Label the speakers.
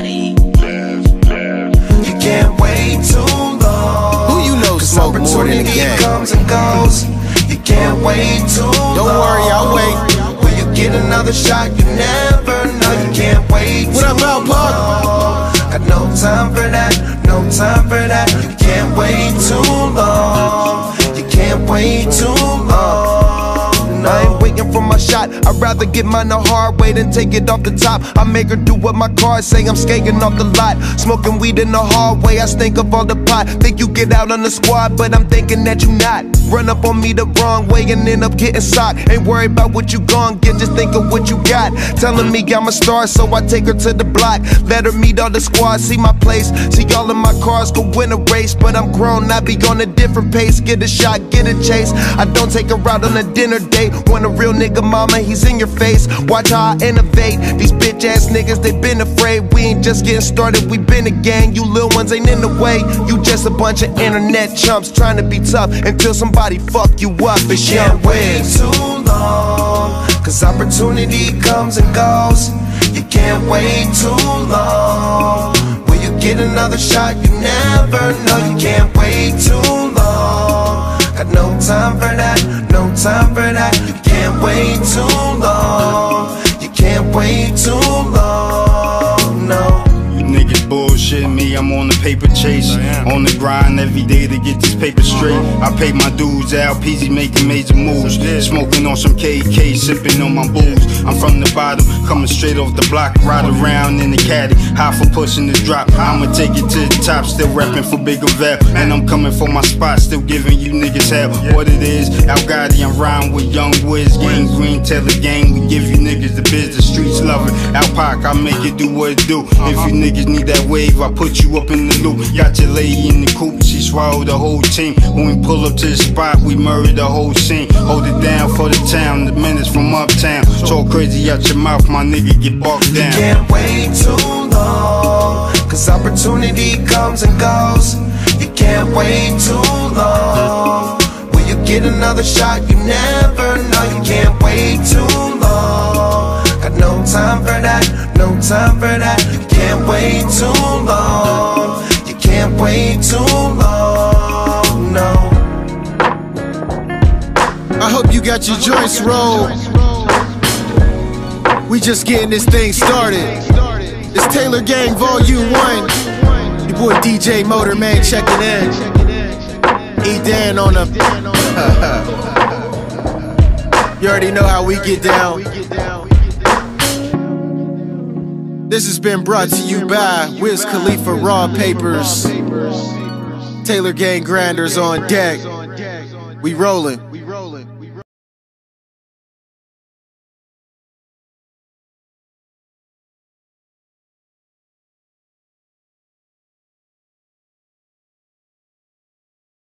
Speaker 1: body. You can't wait too long.
Speaker 2: Who you know smoke more than the gang?
Speaker 1: Comes and goes. You can't wait too long.
Speaker 2: Don't worry, I'll wait.
Speaker 1: Will you get another shot? You never know. You can't wait too long.
Speaker 2: What up, Alpha?
Speaker 1: Got no time for that, no time for that. You can't wait too long. You can't wait too long. I ain't waiting for my shot. I'd rather get mine the hard way than take it off the top. I make her do what my cards say. I'm skating off the lot, smoking weed in the hallway. I stink up all the pot. Think you get out on the squad, but I'm thinking that you not. Run up on me the wrong way and end up getting socked. Ain't worried about what you gon' get, just think of what you got. Telling me I'm a star, so I take her to the block. Let her meet all the squad, see my place. See all of my cars go win a race, but I'm grown, I be on a different pace. Get a shot, get a chase. I don't take her out on a dinner date. Want a real nigga, mama, he's in your face. Watch how I innovate. These bitch ass niggas, they been afraid. We ain't just getting started, we been a gang. You little ones ain't in the way. You just a bunch of internet chumps trying to be tough until somebody fuck you up. It's
Speaker 2: you can't wait
Speaker 1: too long, cause opportunity comes and goes. You can't wait too long. Will you get another shot? You never know. You can't wait too long. Got no time for that, no time for that. You can't wait too long. You can't wait too long, no.
Speaker 3: You niggas bullshit me, I'm on the paper chase. On the grind every day to get this paper straight. I pay my dues out, PZ making major moves. Smoking on some KK, sipping on my booze. I'm from the bottom, coming straight off the block. Ride around in the caddy, high for pushing this drop. I'ma take it to the top, still rapping for Bigger Val. And I'm coming for my spot, still giving you niggas hell. What it is, Al Gotti, I'm riding with Young Wiz. Gang Green, Taylor Gang, we give you niggas the biz, the streets love it. Al Pac, I make it do what it do. If you niggas need that wave, I put you up in the loop. Got your lady in the coupe, she swallowed the whole team. When we pull up to the spot, we murder the whole scene. Hold it down for the town, the minutes from uptown. Talk crazy out your mouth, my nigga, get barked down.
Speaker 1: You can't wait too long, cause opportunity comes and goes. You can't wait too long. Will you get another shot? You never know. You can't wait too long. Got no time for that, no time for that. You can't wait too long. You can't wait too long, no.
Speaker 2: I hope you got your joints rolled. We just getting this thing started. It's Taylor Gang Volume 1. Your boy DJ Motorman checking in. E-Dan on the You already know how we get down. This has been brought to you by Wiz Khalifa Raw Papers. Taylor Gang Grinders on deck. We rollin'.